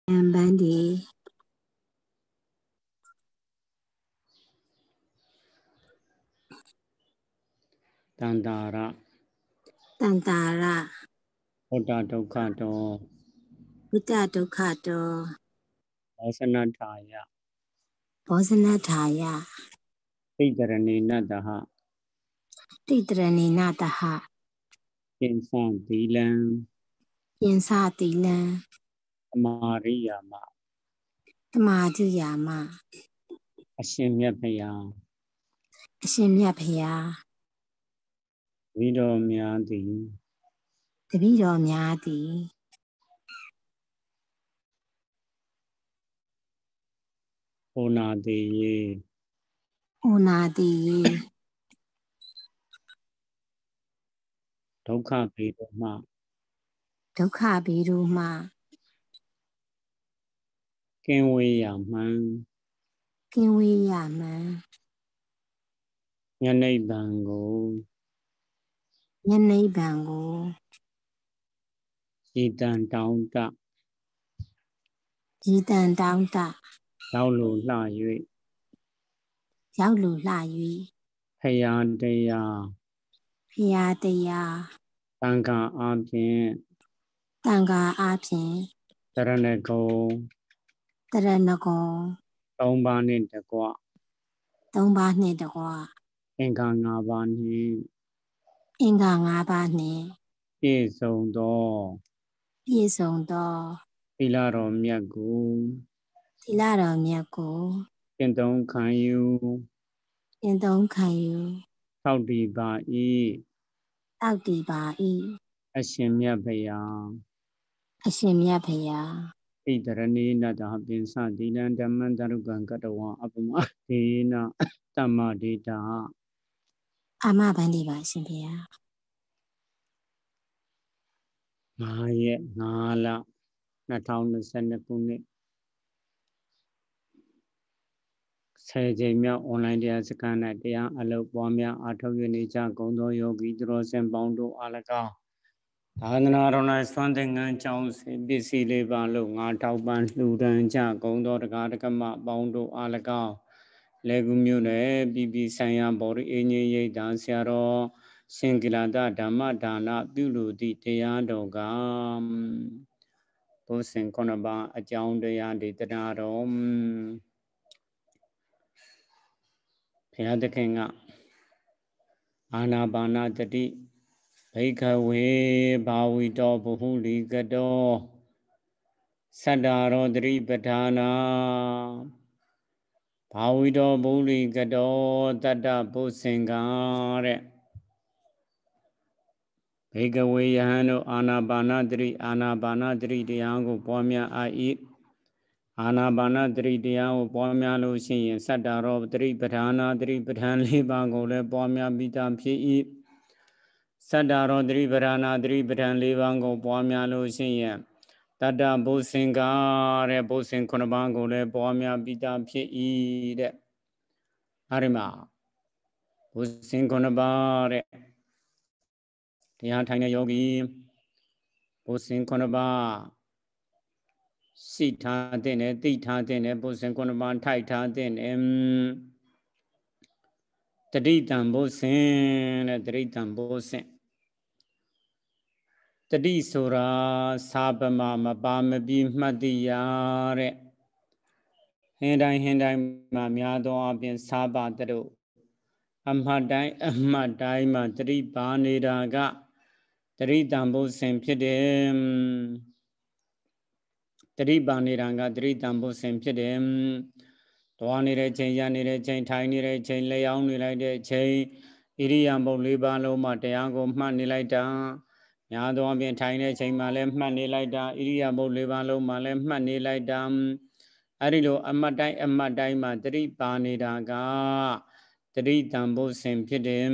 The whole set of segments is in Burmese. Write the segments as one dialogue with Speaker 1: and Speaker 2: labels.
Speaker 1: Bandi
Speaker 2: Tantara
Speaker 1: Tantara
Speaker 2: Buddha Dukhato
Speaker 1: Buddha Dukhato
Speaker 2: Vasanataya
Speaker 1: Bhosanataya
Speaker 2: Tidarani Nadaha
Speaker 1: Titrani Nataha
Speaker 2: Insan Dilan
Speaker 1: Yansa Tilan
Speaker 2: Amariyama
Speaker 1: Tamadiyama
Speaker 2: Ashimyapaya
Speaker 1: Ashimyapaya
Speaker 2: Vido Myadi
Speaker 1: Tabido Myadi
Speaker 2: Onadi
Speaker 1: Unadi
Speaker 2: Dukha Vidoma
Speaker 1: Dukha Biruma
Speaker 2: Kinweyaman
Speaker 1: Kinwiyaman
Speaker 2: Yanaibango
Speaker 1: Yanai Bango
Speaker 2: Jitan Taunta
Speaker 1: Jitan Danta
Speaker 2: Laulu Layue
Speaker 1: Yaulu Layu
Speaker 2: Hayandaya
Speaker 1: Piyadaya
Speaker 2: Tanka Abhin
Speaker 1: Tanga Apin
Speaker 2: Taranako
Speaker 1: Taranagon
Speaker 2: Tombani Takwa
Speaker 1: Tomba Nidagwa
Speaker 2: Inka Ngabani
Speaker 1: Inga Ngabani
Speaker 2: ပြည့်စုံသော
Speaker 1: Pisondo
Speaker 2: သီလတော်မြတ်ကို
Speaker 1: Tilaro Miako
Speaker 2: ကျင့်သုံးခံယူ
Speaker 1: Indong Kayu
Speaker 2: ထောက်တည်ပါ၏
Speaker 1: Tauti Ba E
Speaker 2: အရှင်မြတ်ဘုရား
Speaker 1: Ashimya Paya
Speaker 2: ဣတရဏိနတဟပိသသီလံဓမ္မံတရုကံကတဝံအပမဒေနတမ္မဒေတာ
Speaker 1: Ama Bandi Ba Shimpia
Speaker 2: 9 ရက် 5 လ 2022 ခုနှစ်10 ကြိမ်မြောက်အွန်လိုင်းတရားစခန်း၌တရားအလုပ်ပွားများအားထုတ်ရနေကြကုန်သောယောဂီသူတော်စင်ပေါင်းတို့အား၎င်းသာသနာတော်၌စွမ်းသင်္ကန်းကြောင်းစင်ပစ္စည်းလေးပါလို့ငါထောက်ပံ့လှူဒန်းကြကုန်သောတရားဓမ္မပေါင်းတို့အား၎င်းလေကူမြို့နယ်ပြည်ပြည်ဆိုင်ရာဗောဓိအင်းကြီးရိပ်သာဆရာတော်ရှင်ကိလာတဓမ္မဒါနပြုလို့သည့်တရားတော်ကဘုဇင်ခုနှစ်ပါးအကြောင်းတရားဒေသနာတော်ဘုရားသခင်ကအာနာပါနတတိဘိခဝေဘာဝီတောဘဟုလီကတောသတ္တာရောတတိပဌာနာဘာဝီတောဘဟုလီကတောတတ္တဘုဇင်္ဂတဲ့ဘေကဝေယဟန်တို့အာနာပါနတတိတရားကိုပွားများအား၏အာနာပါနတတိတရားကိုပွားများလို့ရှိရင်သတ္တရောတတိပဌာနာတတိပဌာန်၄ပါးကိုလည်းပွားများပြီးသားဖြစ်၏သတ္တရောတတိပဌာနာတတိပဌာန်၄ပါးကိုပွားများလို့ရှိရင်တတ္တဘုဇင်္ဂတဲ့ဘုဇင်ခုနှစ်ပါးကိုလည်းပွားများပြီးသားဖြစ်၏တဲ့အဲဒီမှာဘုဇင်ခုနှစ်ပါးတဲ့တရားထိုင်တဲ့ယောဂီဘုဇင်ခုနှစ်ပါးရှိထားတဲ့နဲ့သိထားတဲ့နဲ့ဘုဇင်ခုနှစ်ပါးထိုက်ထားတဲ့နဲ့တတိတံဘုဇင်တဲ့တတိတံဘုဇင်တတိဆိုတာစာပမမပါမပြီးမှတ်တိရတဲ့ဟင်းတိုင်းမှာများသောအပြင်စာပါတို့အမှတ်တိုင်းမှာတတိပါနေတာကတတိတံဘုဇင်ဖြစ်တယ်တတိပါနေတာကတတိတံဘုဇင်ဖြစ်တယ်သွားနေတဲ့ချိန်ရနေတဲ့ချိန်ထိုင်နေတဲ့ချိန်လျောင်းနေလိုက်တဲ့ချိန်ဣရိယာပုတ်၄ပါးလုံးမှာတရားကိုမှတ်နေလိုက်တာများသောအပြင်ထိုင်တဲ့ချိန်မှာလည်းမှတ်နေလိုက်တာဣရိယာပုတ်၄ပါးလုံးမှာလည်းမှတ်နေလိုက်တာအဲ့ဒီလိုအမှတ်တိုင်းမှာတတိပါနေတာကတတိတံဘုဇင်ဖြစ်တယ်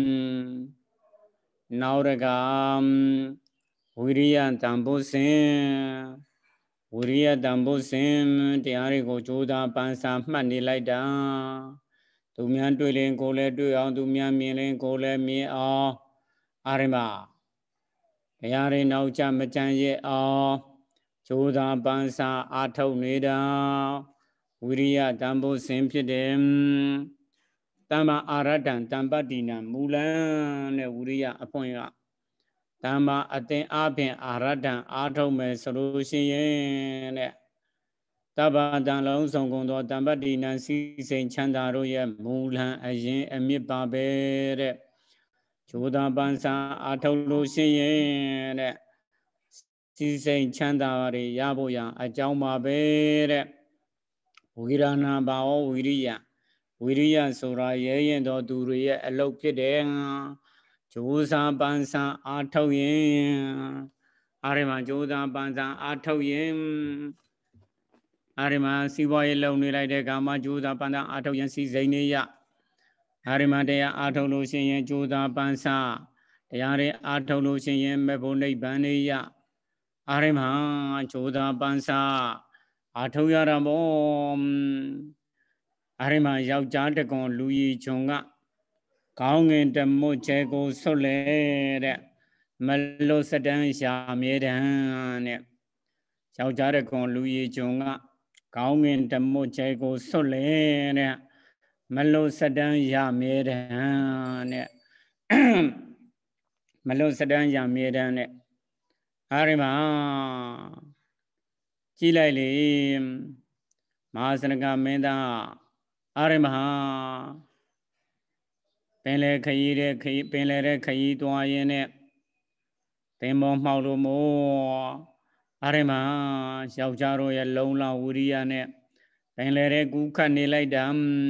Speaker 2: နောက်တကဝိရိယတံဘုဇင်ဝိရိယတံဘုဇင်တရားတွေကိုကြိုးစားပန်းစားမှတ်နေလိုက်တာသူများတွေ့ရင်ကိုယ်လည်းတွေ့အောင်သူများမြင်ရင်ကိုယ်လည်းမြင်အောင်အာရမတရားတွေနောက်ကျမကြံရဲ့အောင်ကြိုးစားပန်းစားအားထုတ်နေတာဝိရိယတန်ဖိုးစဉ်ဖြစ်တယ်တမ္မာအာရတံတမ္ပတ္တိနံမူလံနဲ့ဝိရိယအဖွင့်ကတမ္မာအသင်အားဖြင့်အာရတံအားထုတ်မယ်ဆိုလို့ရှိရင်တဲ့တပ္ပတံလုံးစုံကုန်သောတမ္ပတ္တိနံစီစိန်ချမ်းသာတို့ရဲ့မူလံအရင်အမြစ်ပါပဲတဲ့ကြိုးစားပန်းစားအားထုတ်လို့ရှိရင်တဲ့စီစိန်ချမ်းသာတွေရဖို့ရန်အကြောင်းပါပဲတဲ့ဝိရဏဘာဝဝိရိယဝိရိယဆိုတာရဲရင်တော်သူတွေရဲ့အလုပ်ဖြစ်တယ်ကြိုးစားပန်းစားအားထုတ်ရင်အားရမှာကြိုးစားပန်းစားအားထုတ်ရင်အားရမှာစီးပွားရေးလုပ်နေလိုက်တဲ့ကာမကြိုးစားပန်းစားအားထုတ်ရင်စီစိန်နေရအားရမှာတရားအားထုတ်လို့ရှိရင်ကြိုးစားပန်းစားတရားတွေအားထုတ်လို့ရှိရင်မေဖို့နိဗ္ဗာန်နေရအားရမှာကြိုးစားပန်းစားအားထုတ်ရတာပေါ့အားရမှာယောက်ျားတကွန်လူကြီးဂျုံကကောင်းငင်တမွတ်ကျဲကိုဆွတ်လေတဲ့မလွတ်စတန်းရှာမြဲတမ်းတဲ့ယောက်ျားတကွန်လူကြီးဂျုံကကောင်းငင်တမွတ်ကျဲကိုဆွတ်လေတဲ့မလွတ်စတန်းရမြဲတမ်းတဲ့မလွတ်စတန်းရမြဲတမ်းတဲ့အားရမှာကြည့်လိုက်လေမဟာစနကမင်းသားအားရမဟာပင်လေခရီးတဲ့ပင်လေတဲ့ခရီးသွားရင်နဲ့သင်္ဘောမှောက်လို့မို့အားရမယောက်ျားတို့ရဲ့လုံလဝိရိယနဲ့ပင်လေတဲ့ကူးခတ်နေလိုက်တာ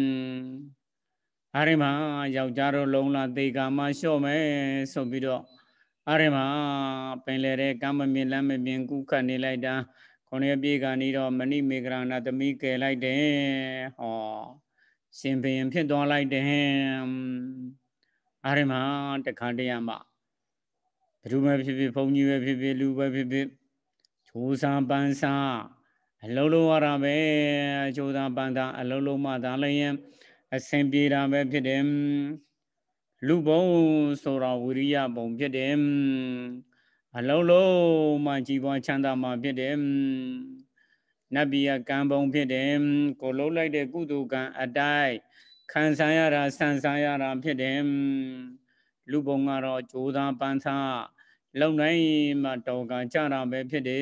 Speaker 2: အားရမယောက်ျားတို့လုံလသေကာမလျှော့မယ်ဆိုပြီးတော့အားရမပင်လေတဲ့ကမ်းမမြင်လမ်းမမြင်ကူးခတ်နေလိုက်တာခုနှစ်ပြေကနေတော့မဏိမေကရဏသမီးကယ်လိုက်တယ်ဟောရှင်ဘုရင်ဖြစ်သွားလိုက်တယ်အားရမတခါတည်းရမှာဘယ်သူပဲဖြစ်ဖြစ်ဘုန်းကြီးပဲဖြစ်ဖြစ်လူပဲဖြစ်ဖြစ်ချိုးစားပန်းစားအလုံးလုံးရတာပဲချိုးစားပန်းစားအလုံးလုံးမှသာလည်းအဆင်ပြေတာပဲဖြစ်တယ်လူဘုံဆိုတာဝိရိယဘုံဖြစ်တယ်အလုံးလုံးမှကြည်ပွားချမ်းသာမှဖြစ်တယ်နတ်ပြည်ကံဘုံဖြစ်တယ်ကိုလှုပ်လိုက်တဲ့ကုသိုလ်ကံအတိုင်းခံစားရတာဆန်စားရတာဖြစ်တယ်လူဘုံကတော့ကြိုးစားပန်းစားလုံနိုင်မှတော်ကကြတာပဲဖြစ်တယ်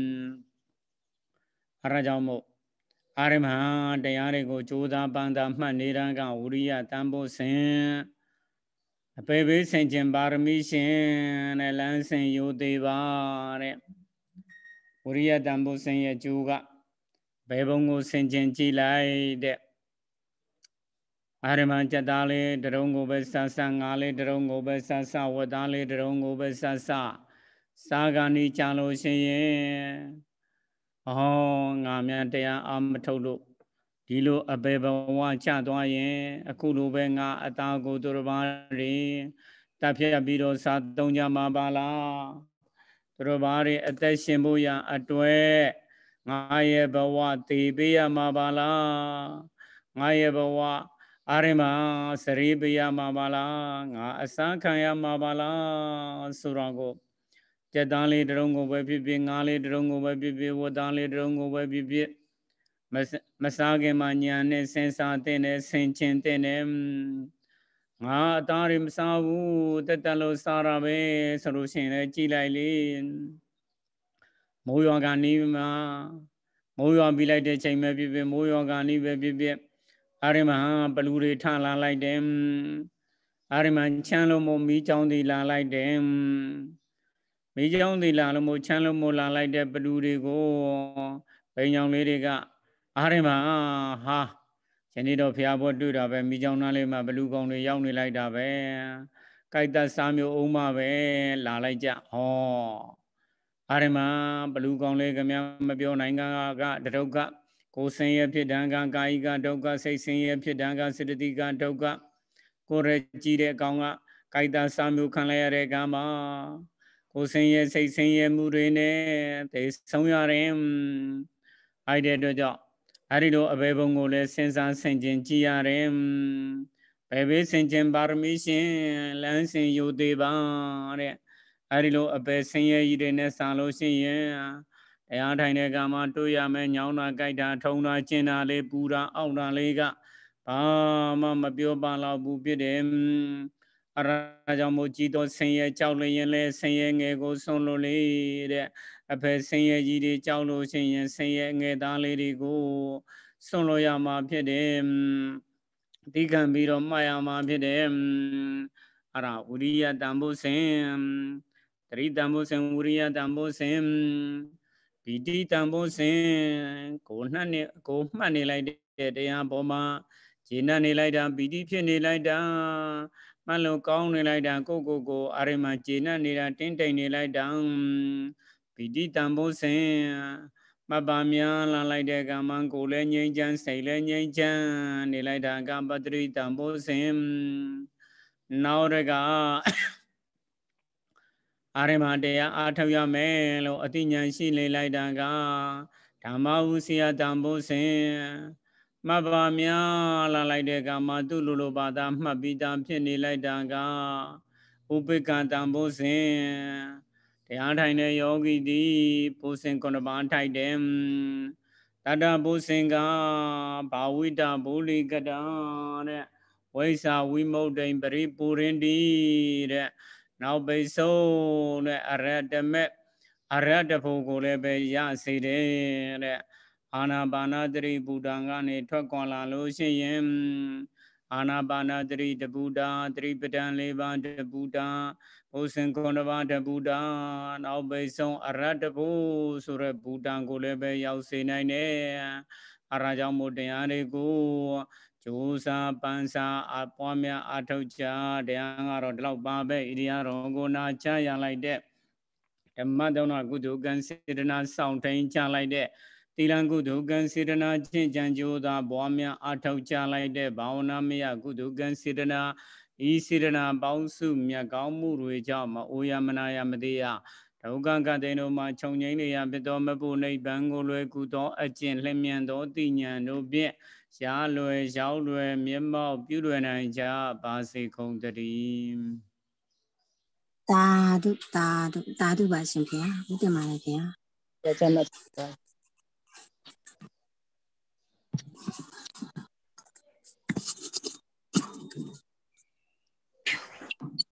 Speaker 2: အဲဒါကြောင့်မို့အာရမတရားတွေကိုကြိုးစားပန်းစားမှတ်နေတာကဝိရိယတန်ဖိုးစဉ်အပေဘေးဆင်ခြင်းပါရမီရှင်နဲ့လမ်းစဉ်ယိုသေးပါတဲ့ဝိရိယတန်ဖိုးစဉ်ရဲ့ကျိုးကဘယ်ဘုံကိုဆင်ခြင်းကြည်လိုက်တဲ့အာရမကြက်သားလေးတရုံကိုပဲဆဆငါလေးတရုံကိုပဲဆဆဝတ်သားလေးတရုံကိုပဲဆဆစားကနီကြလို့ရှိရင်ငါများတရားအာမထုတ်လို့ဒီလိုအပေဘဝချသွားရင်အခုလိုပဲငါအသားကိုသူတစ်ပါးတွေတပ်ဖြတ်ပြီးတော့စားသုံးကြမှာပါလားသူတစ်ပါးတွေအသက်ရှင်ဖို့ရအတွက်ငါရဲ့ဘဝတည်ပေးရမှာပါလားငါရဲ့ဘဝအာရမစရိပေးရမှာပါလားငါအစခံရမှာပါလားဆိုတော့ကိုကြက်သားလေးတရုံကိုပဲဖြစ်ဖြစ်ငါးလေးတရုံကိုပဲဖြစ်ဖြစ်ဝတ်သားလေးတရုံကိုပဲဖြစ်ဖြစ်မစားခင်မှာညာနဲ့ဆင်စားတဲ့နဲ့ဆင်ချင်းတဲ့နဲ့ငါအသားတွေမစားဘူးတက်တက်လို့စားတာပဲဆိုလို့ရှိရင်လည်းကြည်လိုက်လေမိုးရွာကနီးမှာမိုးရွာပြီးလိုက်တဲ့ချိန်ပဲဖြစ်ဖြစ်မိုးရွာကနီးပဲဖြစ်ဖြစ်အာရမပလူတွေထလာလိုက်တယ်အာရမချမ်းလို့မို့မိချောင်းတွေလာလိုက်တယ်မိချောင်းတွေလာလို့မို့ချမ်းလို့မို့လာလိုက်တဲ့ပလူတွေကိုဘိညာောင်လေးတွေကအာရမဟာယနေ့တော့ဖျားဖို့တွေ့တာပဲမိချောင်းသားလေးမှာဘလူကောင်တွေရောက်နေလိုက်တာပဲကြိုက်တစားမျိုးအုံးမပဲလာလိုက်ကြဟောအာရမဘလူကောင်လေးကများမပြောနိုင်ကတရုတ်ကကိုယ်ဆင်းရဲဖြစ်တံကကာယကဒုက္ခစိတ်ဆင်းရဲဖြစ်တံကစေတသိကဒုက္ခကိုယ်ရကြည့်တဲ့အကောင်ကကြိုက်တစားမျိုးခံလိုက်ရတဲ့ကမှာကိုယ်ဆင်းရဲစိတ်ဆင်းရဲမှုတွေနဲ့သေဆုံးရတယ်အဲ့တဲ့အတွက်ကြောင့်အဲ့ဒီလိုအဘေဘုံကိုလည်းစဉ်းစားဆင်ခြင်ကြည့်ရတယ်ဘယ်ဘေးဆင်ခြင်ပါရမီရှင်လမ်းစဉ်ယိုသေးပါတဲ့အဲ့ဒီလိုအပေဆင်းရဲကြီးတွေနဲ့ဆာလို့ရှိရင်တရားထိုင်တဲ့ကမှာတွေ့ရမယ်ညောင်းတာကြိုက်တာထုံတာကျင်တာလေးပူတာအောက်တာလေးကဘာမှမပြောပါတော့ဘူးဖြစ်တယ်အရာကြောင့်မို့ကြည်တော်ဆင်းရဲကြောက်လျင်လဲဆင်းရဲငယ်ကိုဆုံးလို့လေတဲ့အဖေဆင်းရဲကြီးတွေကြောက်လို့ရှိရင်ဆင်းရဲငယ်သားလေးတွေကိုဆုံးလို့ရမှာဖြစ်တယ်သိခံပြီးတော့မှတ်ရမှာဖြစ်တယ်အရာဝိရိယတန်ဖို့စဉ်တတိတန်ဖို့စဉ်ဝိရိယတန်ဖို့စဉ်ပီတိတန်ဖို့စဉ်ကိုမှတ်နေလိုက်တဲ့တရားပေါ်မှာခြေနဲ့နေလိုက်တာပီတိဖြစ်နေလိုက်တာမှတ်လို့ကောင်းနေလိုက်တာကိုအာရမခြေနဲ့နေတာတင်းတိမ်နေလိုက်တာပီတိတန်ဖို့စဉ်မပါများလာလိုက်တဲ့ကမှကိုလည်းငြိမ်းချမ်းစိတ်လည်းငြိမ်းချမ်းနေလိုက်တာကပတ္တိတန်ဖို့စဉ်နောက်တကအာရမတရားအားထုတ်ရမယ်လို့အတိညာရှိလေလိုက်တာကဓမ္မဥစီယတံဘုဇင်မပါများလာလိုက်တဲ့ကမှသူ့လိုဘာသာမှတ်ပြီးသားဖြစ်နေလိုက်တာကဥပိက္ခတံဘုဇင်တရားထိုင်တဲ့ယောဂီသည်ဘုဇင်9ပါးထိုက်တယ်တတ္တဘုဇင်ကဘာဝိတဘုလိကတတဲ့ဝိဇာဝိမုတ်တိံပရိပူရင်တိတဲ့နောက်ပိစုံနဲ့အရတမေအရတဖို့ကိုလည်းပဲရစေတယ်တဲ့အာနာပါနာတရိဘူတံကနေထွက်ခွာလာလို့ရှိရင်အာနာပါနာတရိတဘူတာတရိပဒံ၄ပါးတဘူတာဘုဇင်9ပါးတဘူတာနောက်ပိစုံအရတဖို့ဆိုတဲ့ဘူတံကိုလည်းပဲရောက်စေနိုင်တယ်အဲဒါကြောင့်မို့တရားတွေကိုကျိုးစားပန်းစားအပွားများအထောက်ကြတရားကတော့ဒီလောက်ပါပဲဣရိယာတော်ကိုနာချရလိုက်တဲ့ဓမ္မတုံးကုသိုလ်ကံစေတနာဆောင်ထိန်ချလိုက်တဲ့သီလကုသိုလ်ကံစေတနာချင်းကြံကြိုးသာပွားများအထောက်ကြလိုက်တဲ့ဘာဝနာမယကုသိုလ်ကံစေတနာဤစေတနာပေါင်းစုမြတ်ကောင်းမှုတွေကြောင့်မအိုရမနာရမသေးရဒုက္ခကတိန်တို့မှာခြုံငိမ့်နေရဖြစ်သောမဖို့နိဗ္ဗာန်ကိုလွယ်ကူသောအကျင့်လျင်မြန်သောတိညာတို့ဖြင့်ရှားလွယ်ရောက်လွယ်မျက်မှောက်ပြုလွယ်နိုင်ကြပါစေကုန်သတည်း
Speaker 1: သာဓုပါရှင်ဗျာဘုဒ္ဓမာလည်းဗျာ